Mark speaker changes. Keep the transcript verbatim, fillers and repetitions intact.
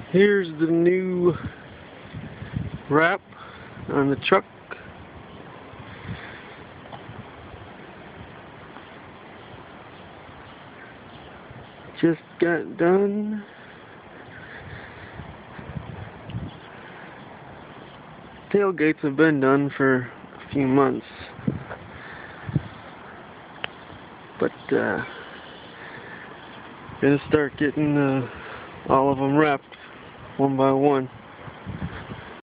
Speaker 1: Here's the new wrap on the truck. Just got done. Tailgates have been done for a few months, but uh, gonna start getting uh, all of them wrapped one by one.